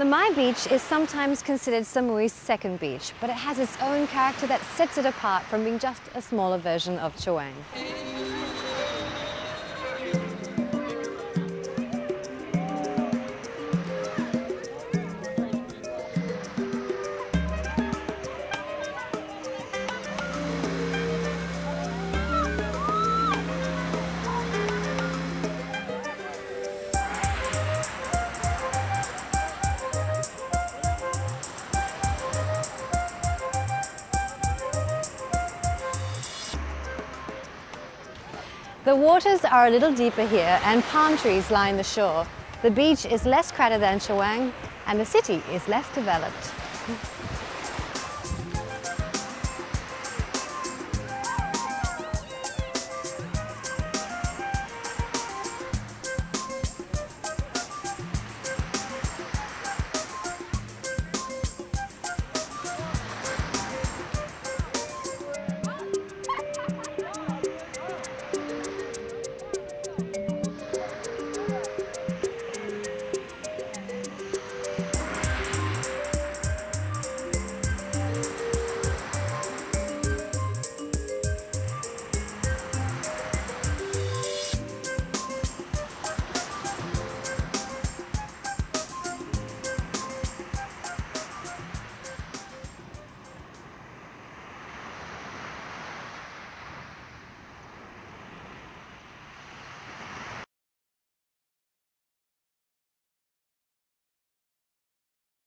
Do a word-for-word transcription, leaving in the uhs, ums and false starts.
Lamai Beach is sometimes considered Samui's second beach, but it has its own character that sets it apart from being just a smaller version of Chaweng. The waters are a little deeper here and palm trees line the shore. The beach is less crowded than Chaweng and the city is less developed.